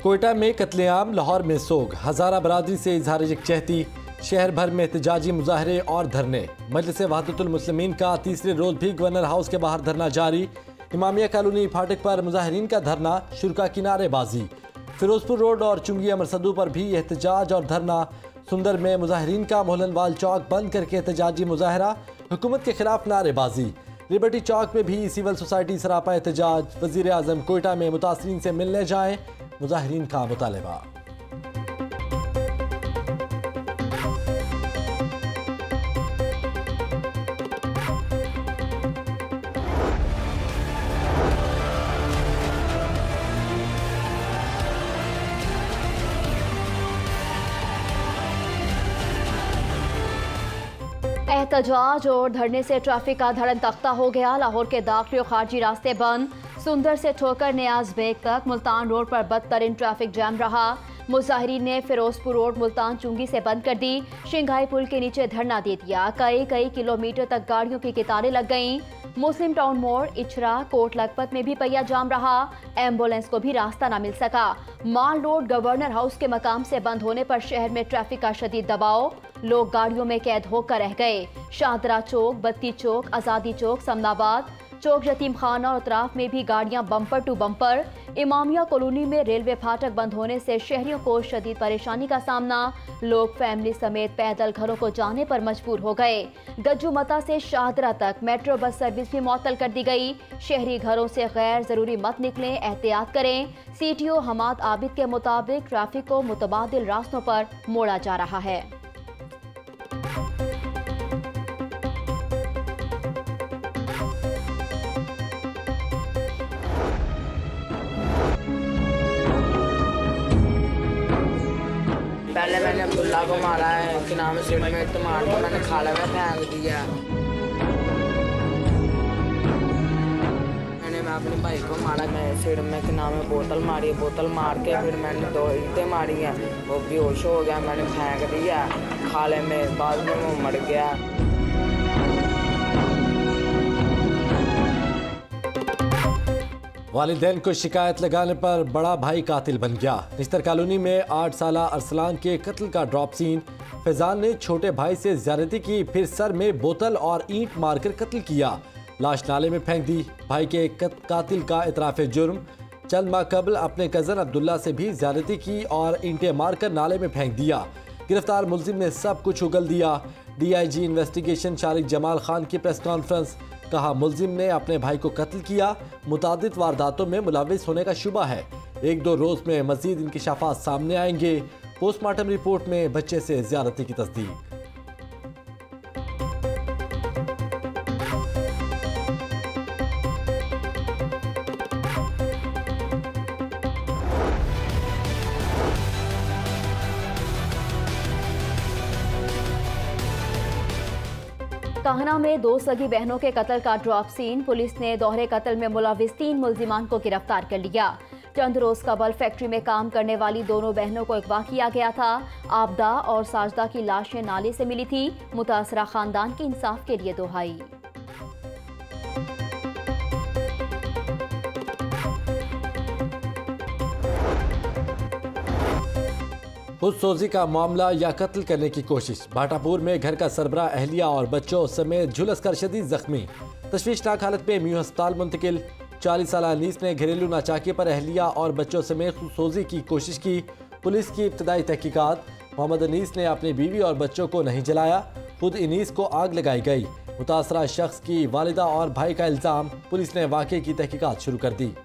कोयटा में कत्लेआम, लाहौर में सोग, हजारा बरादरी से इजहार यकजहती, शहर भर में एहतजाजी मुजाहरे और धरने। मजलिस वहदतुल मुस्लिमीन का तीसरे रोज भी गवर्नर हाउस के बाहर धरना जारी। इमामिया कॉलोनी फाटक पर मुजाहिरीन का धरना, शुरा की नारेबाजी। फिरोजपुर रोड और चुंगी अमरसदू पर भी एहतजाज और धरना। सुंदर में मुजाहिरीन का मोहल्लनवाल चौक बंद करके एहतजाजी मुजाहरा, हुकूमत के खिलाफ नारेबाजी। लिबर्टी चौक में भी सिविल सोसाइटी सरापा एहतजाज। वजीर आजम कोयटा में मुतासरीन से मिलने जाएं, मुजाहिरीन का मुतालबा। एहतजाज और धरने से ट्रैफिक का धड़न तख्ता हो गया। लाहौर के दाखिली और खारजी रास्ते बंद। सुंदर से ठोकर नियाज बेग तक मुल्तान रोड पर बदतरीन ट्रैफिक जैम रहा। मुजाहिरीन ने फिरोजपुर रोड मुल्तान चुंगी से बंद कर दी। शिंघाई पुल के नीचे धरना दे दिया। कई किलोमीटर तक गाड़ियों की कतारें लग गईं। मुस्लिम टाउन मोड़, इचरा, कोट लखपत में भी पहिया जाम रहा। एम्बुलेंस को भी रास्ता न मिल सका। माल रोड गवर्नर हाउस के मकाम से बंद होने पर शहर में ट्रैफिक का शदीद दबाव। लोग गाड़ियों में कैद होकर रह गए। शाहदरा चौक, बत्ती चौक, आज़ादी चौक, समनाबाद चौक, यतीम खाना और अतराफ में भी गाड़ियां bumper to bumper. Imamia colony में रेलवे फाटक बंद होने से शहरियों को शदीद परेशानी का सामना। लोग फैमिली समेत पैदल घरों को जाने पर मजबूर हो गए। गज्जू मता से शाहदरा तक मेट्रो बस सर्विस भी मुअत्तल कर दी गई। शहरी घरों से गैर जरूरी मत निकलें, एहतियात करें। CTO हमाद आबिद के मुताबिक ट्रैफिक को मुतबादिल रास्तों पर मोड़ा जा रहा है। पहले मैंने अब्दुल्ला को मारा है कि नाम सीट में तो मार के मैंने खाला में फेंक दिया। मैंने अपने भाई को मारा, मैं सीट में के नाम में बोतल मारी। बोतल मार के फिर मैंने 2 ईंटें मारी हैं, वो बेहोश हो गया। मैंने फेंक दिया खाले में, बाद में वो मर गया। वालिदैन को शिकायत लगाने पर बड़ा भाई कातिल बन गया। निस्तर कॉलोनी में 8 साला अरसलान के कत्ल का ड्रॉप सीन। फैजान ने छोटे भाई से ज्यादती की, फिर सर में बोतल और ईंट मारकर कत्ल किया। लाश नाले में फेंक दी। भाई के कातिल का इतराफ़ जुर्म। चंद माह कबल अपने कज़न अब्दुल्ला से भी ज्यादती की और ईंटें मारकर नाले में फेंक दिया। गिरफ्तार मुलजिम ने सब कुछ उगल दिया। DIG इन्वेस्टिगेशन शारिक जमाल खान की प्रेस कॉन्फ्रेंस। कहा, मुलजिम ने अपने भाई को कत्ल किया। मुतादिद वारदातों में मुलविस होने का शुबा है। 1-2 रोज में मजीद इंकिशाफात सामने आएंगे। पोस्टमार्टम रिपोर्ट में बच्चे से ज्यादती की तस्दीक। काहना में 2 सगी बहनों के कत्ल का ड्रॉप सीन। पुलिस ने दोहरे कत्ल में मुलविस 3 मुल्जिमान को गिरफ्तार कर लिया। चंद रोज कबल फैक्ट्री में काम करने वाली दोनों बहनों को अगवा किया गया था। आबदा और साजदा की लाशें नाले से मिली थी। मुतासरा खानदान के इंसाफ के लिए दुहाई। खुदसोजी का मामला या कत्ल करने की कोशिश। भाटापुर में घर का सरबरा अहलिया और बच्चों समेत झुलस कर शदीद जख्मी। तशवीशनाक हालत में म्यू अस्पताल मुंतकिल। 40 साला अनीस ने घरेलू नाचाकी पर अहलिया और बच्चों समेत खुदसोजी की कोशिश की। पुलिस की इब्तदाई तहकीकात। मोहम्मद अनीस ने अपनी बीवी और बच्चों को नहीं जलाया, खुद अनीस को आग लगाई गई। मुतासरा शख्स की वालिदा और भाई का इल्ज़ाम। पुलिस ने वाक़े की तहकीकात शुरू कर दी।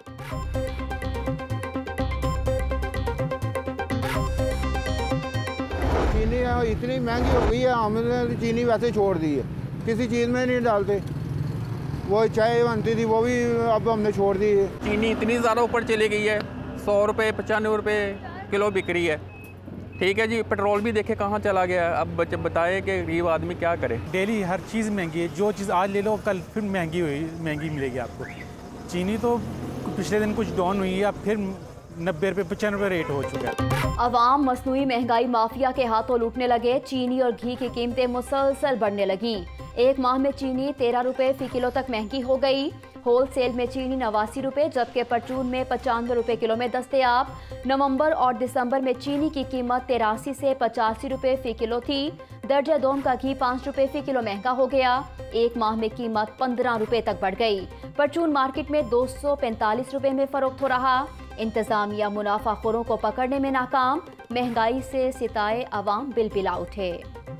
इतनी महंगी हो गई है, हमने चीनी वैसे छोड़ दी है, किसी चीज़ में नहीं डालते। वो चाय बनती थी वो भी अब हमने छोड़ दी है। चीनी इतनी ज़्यादा ऊपर चली गई है, 100 रुपये 95 रुपये किलो बिक रही है। ठीक है जी, पेट्रोल भी देखे कहाँ चला गया। अब बताए कि गरीब आदमी क्या करे। डेली हर चीज़ महंगी है, जो चीज़ आज ले लो कल फिर महंगी मिलेगी आपको। चीनी तो पिछले दिन कुछ डाउन हुई है, अब फिर 90 रुपये 95 रुपये रेट हो चुका है। अवाम मसनूई महंगाई माफिया के हाथों लूटने लगे। चीनी और घी की कीमतें मुसलसल बढ़ने लगी। एक माह में चीनी 13 रुपये फी किलो तक महंगी हो गई। होल सेल में चीनी 89 रुपये जबकि परचून में 95 रुपये किलो में दस्तयाब। नवंबर और दिसंबर में चीनी की कीमत 83 से 85 रुपये फी किलो थी। दर्जा दोम का घी 5 रुपये फी किलो महंगा हो गया। एक माह में कीमत 15 रुपये तक बढ़ गई। परचून मार्केट में 245 रुपये में फरोख्त हो रहा। इंतजामिया मुनाफाखोरों को पकड़ने में नाकाम। महंगाई से सिताए अवाम बिलबिला उठे।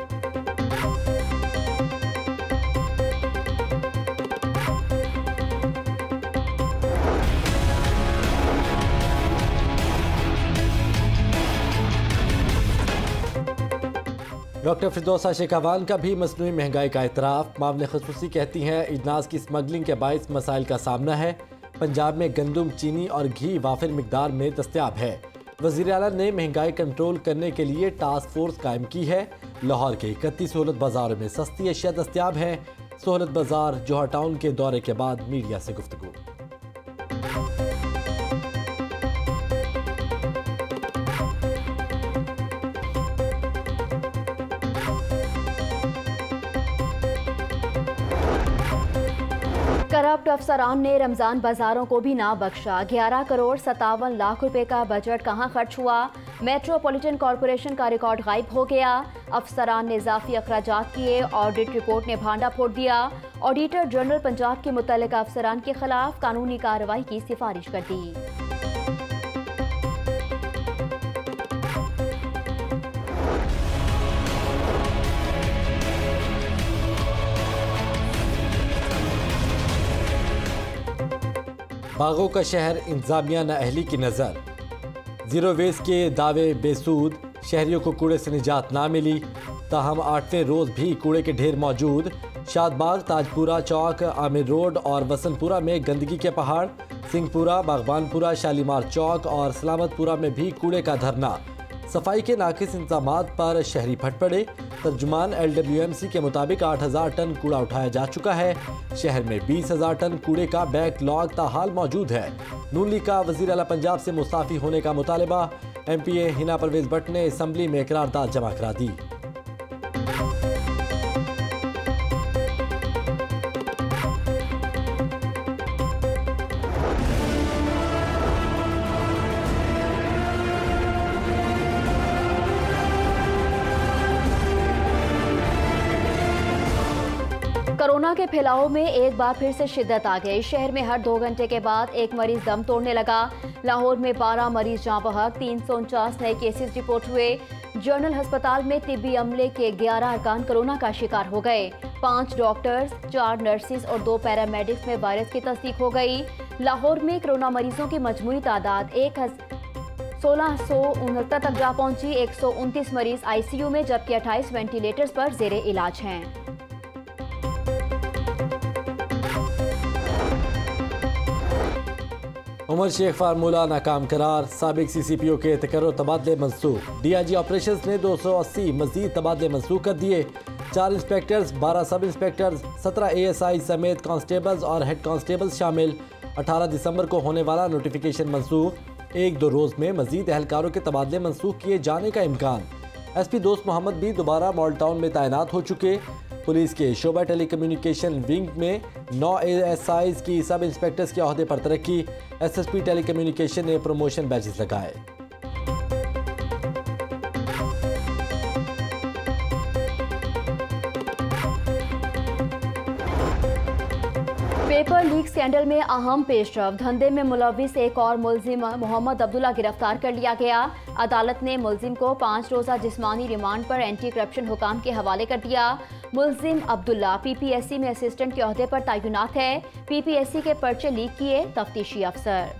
डॉक्टर फिरदौसा शेखावान का भी मसनूई महंगाई का इतराफ़। मामले खसूसी कहती हैं इजनास की स्मगलिंग के बाइस मसाइल का सामना है। पंजाब में गंदम, चीनी और घी वाफिर मिकदार में दस्तयाब है। वज़ीर आला ने महंगाई कंट्रोल करने के लिए टास्क फोर्स कायम की है। लाहौर के 31 सहूलत बाज़ारों में सस्ती अशिया दस्तयाब हैं। सहूलत बाज़ार जोहर टाउन के दौरे के बाद मीडिया से गुफ्तगू। करप्ट अफसरान ने रमजान बाजारों को भी ना बख्शा। 11 करोड़ 57 लाख रुपए का बजट कहां खर्च हुआ। मेट्रोपॉलिटन कॉरपोरेशन का रिकॉर्ड गायब हो गया। अफसरान ने इजाफी अखराजात किए। ऑडिट रिपोर्ट ने भांडा फोड़ दिया। ऑडिटर जनरल पंजाब के मुतल्लिका अफसरान के खिलाफ कानूनी कार्रवाई की सिफारिश कर दी। बागों का शहर इंतजामिया नाअहली की नज़र। जीरो वेस्ट के दावे बेसूद। शहरियों को कूड़े से निजात ना मिली। ताहम 8वें रोज़ भी कूड़े के ढेर मौजूद। शादबाग, ताजपुरा चौक, आमिर रोड और वसंतपुरा में गंदगी के पहाड़। सिंहपुरा, बागबानपुरा, शालीमार चौक और सलामतपुरा में भी कूड़े का धरना। सफाई के नाकिस इंतजामात पर शहरी फट पड़े। तर्जुमान LWMC के मुताबिक 8000 टन कूड़ा उठाया जा चुका है। शहर में 20,000 टन कूड़े का बैकलॉग ताहाल मौजूद है। नून लीग का वज़ीर आला पंजाब से मुस्ताफ़ी होने का मुतालबा। MPA हिना परवेज भट्ट ने असम्बली में करारदाद जमा करा दी। कोरोना के फैलाव में एक बार फिर से शिद्दत आ गई। शहर में हर 2 घंटे के बाद एक मरीज दम तोड़ने लगा। लाहौर में 12 मरीज जाँ बहक। 349 नए केसेस रिपोर्ट हुए। जनरल अस्पताल में तिब्बी अमले के 11 अरकान कोरोना का शिकार हो गए। 5 डॉक्टर्स, 4 नर्सिस और 2 पैरामेडिक्स में वायरस की तस्दीक हो गई। लाहौर में कोरोना मरीजों की मजमूई तादाद 1669 तक जा पहुंची। 129 मरीज ICU में जबकि 28 वेंटिलेटर्स पर जेरे इलाज हैं। उमर शेख फार्मूला नाकाम करार। साबिक CCPO के तकर्रुर तबादले मंसूख। DIG ऑपरेशंस ने 280 मजीद तबादले मंसूख कर दिए। 4 इंस्पेक्टर्स, 12 सब इंस्पेक्टर्स, 17 ASI समेत कांस्टेबल्स और हेड कांस्टेबल्स शामिल। 18 दिसंबर को होने वाला नोटिफिकेशन मंसूख। 1-2 रोज में मजीद एहलकारों के तबादले मंसूख किए जाने का इम्कान। SP दोस्त मोहम्मद भी दोबारा मॉल टाउन में तैनात हो चुके। पुलिस के शोबा टेलीकम्युनिकेशन विंग में 9 ASIs की सब इंस्पेक्टर्स के अहदे पर तरक्की। SSP टेलीकम्युनिकेशन ने प्रमोशन बैचेस लगाए। पेपर लीक स्कैंडल में अहम पेशरफ। धंधे में मुलविस एक और मुलजिम मोहम्मद अब्दुल्ला गिरफ्तार कर लिया गया। अदालत ने मुलजिम को 5 रोज़ा जिस्मानी रिमांड पर एंटी करप्शन हुकाम के हवाले कर दिया। मुलजिम अब्दुल्ला PPSC में असिस्टेंट के ओहदे पर तैनात है। PPSC के पर्चे लीक किए तफ्तीशी अफसर।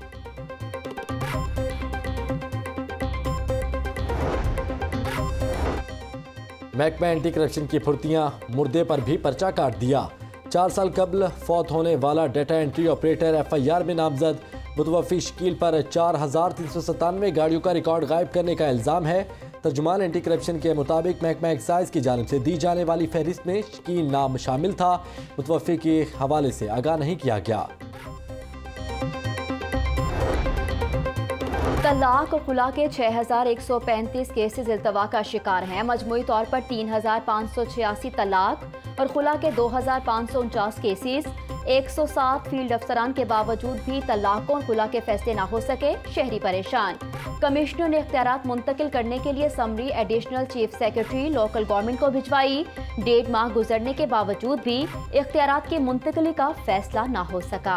महकमा एंटी करप्शन की फुर्तियां। मुर्दे पर भी पर्चा काट दिया। 4 साल कबल फौत होने वाला डाटा एंट्री ऑपरेटर FIR में नामजद। मुतवफ़ी शकील पर 4397 गाड़ियों का रिकॉर्ड गायब करने का इल्ज़ाम है। तर्जुमान एंटी करप्शन के मुताबिक महकमा एक्साइज की जानिब से दी जाने वाली फहरिस्त में शकील नाम शामिल था। मुतवफ़ी के हवाले से आगाह नहीं किया गया। तलाक और खुला के 6,135 केसेस इल्तवा का शिकार हैं। मजमूई तौर पर 3,586 तलाक और खुला के 2,549 केसेस। 107 फील्ड अफसरान के बावजूद भी तलाकों और खुला के फैसले ना हो सके, शहरी परेशान। कमिश्नर ने इख्तियारात मुंतकिल करने के लिए summary additional chief secretary local government को भिजवाई। 1.5 माह गुजरने के बावजूद भी इख्तियारात की मुंतकिली का फैसला ना हो सका।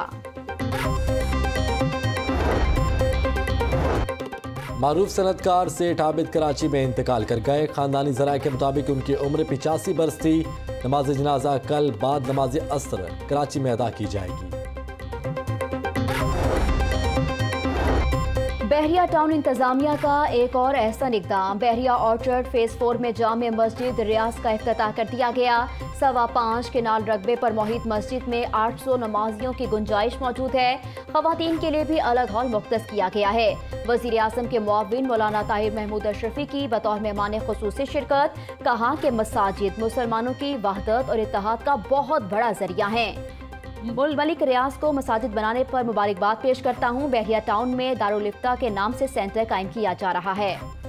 मारूफ सनतकार सेठ आबिद कराची में इंतकाल कर गए। खानदानी ज़राए के मुताबिक उनकी उम्र 85 बरस थी। नमाज जनाजा कल बाद नमाज असर कराची में अदा की जाएगी। बहरिया टाउन इंतजामिया का एक और अहसन इकदाम। बहरिया ऑर्चर्ड फेज 4 में जामे मस्जिद रियाज का इफ्तिताह कर दिया गया। 5.25 केनाल रकबे पर मोहित मस्जिद में 800 नमाजियों की गुंजाइश मौजूद है। खवातीन के लिए भी अलग हॉल मुख्तस किया गया है। वज़ीर आज़म के मुआविन मौलाना ताहिर महमूद अशरफी की बतौर मेहमान खुसूसी शिरकत। कहा कि मसाजिद मुसलमानों की वहदत और इत्तेहाद का बहुत बड़ा जरिया है। मलिक रियाज को मसाजिद बनाने पर मुबारकबाद पेश करता हूँ। बहरिया टाउन में दारुल इफ्ता के नाम से सेंटर कायम किया जा रहा है।